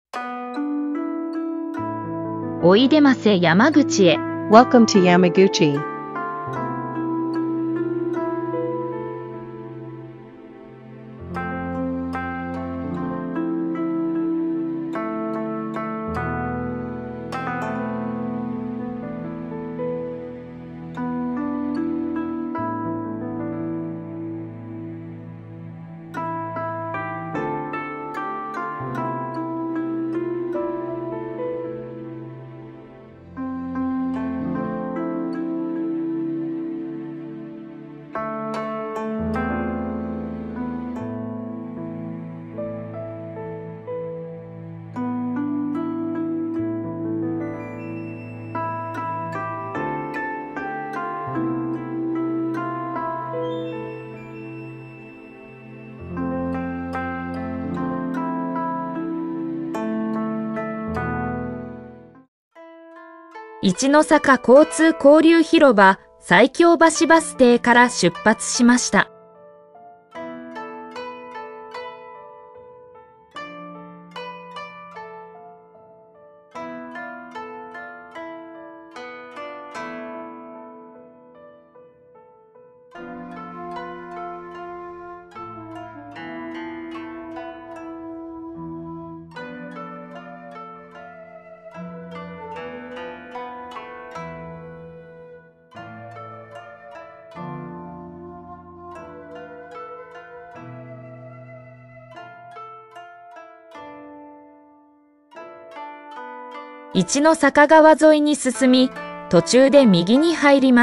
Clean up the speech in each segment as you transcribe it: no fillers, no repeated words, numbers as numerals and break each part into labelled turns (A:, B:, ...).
A: おいでませ山口へ。
B: Welcome to Yamaguchi.
A: 一の坂交通交流広場西京橋バス停から出発しました。一の坂川沿いに進み、途中で右に入ります。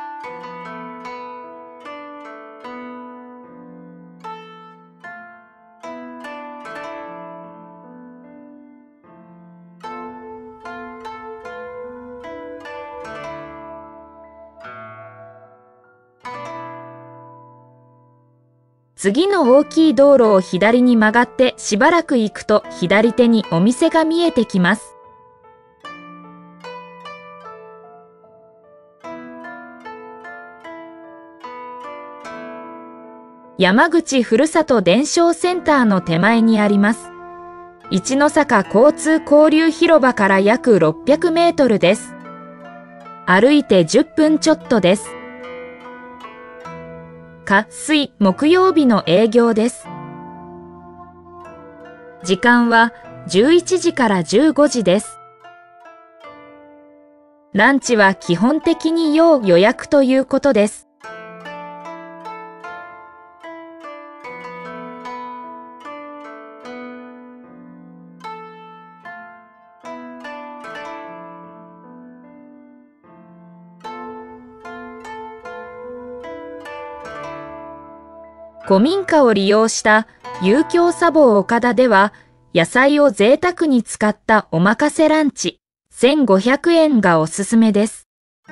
A: 次の大きい道路を左に曲がってしばらく行くと左手にお店が見えてきます。山口ふるさと伝承センターの手前にあります。一の坂交通交流広場から約600メートルです。歩いて10分ちょっとです。火水木曜日の営業です。時間は11時から15時です。ランチは基本的に要予約ということです。古民家を利用した遊興茶房岡田では、野菜を贅沢に使ったおまかせランチ1500円がおすすめです。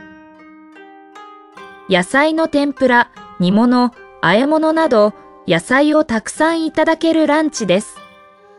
A: 野菜の天ぷら、煮物、和え物など野菜をたくさんいただけるランチです。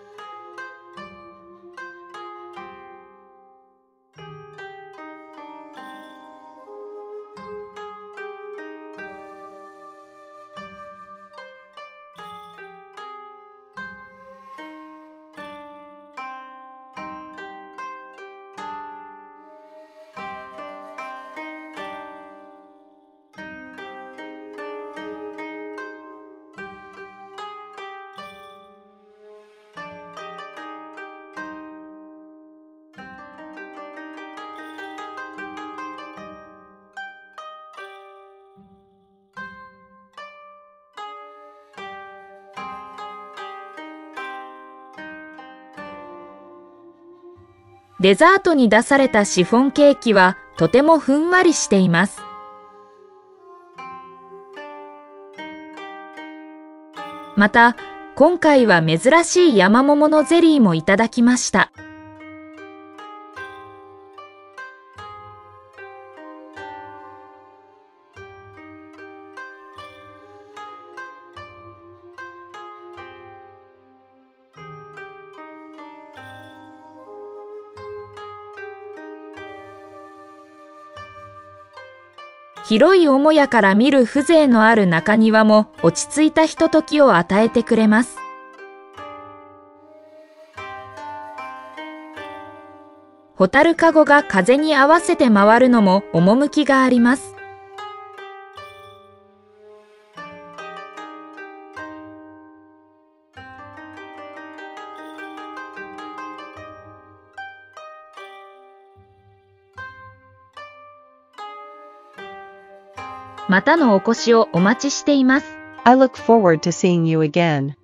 A: デザートに出されたシフォンケーキはとてもふんわりしています。また、今回は珍しい山桃のゼリーもいただきました。広い母屋から見る風情のある中庭も落ち着いたひとときを与えてくれます。 ホタルカゴが風に合わせて回るのも趣があります。またのお越しをお待ちしています。
B: I look forward to seeing you again.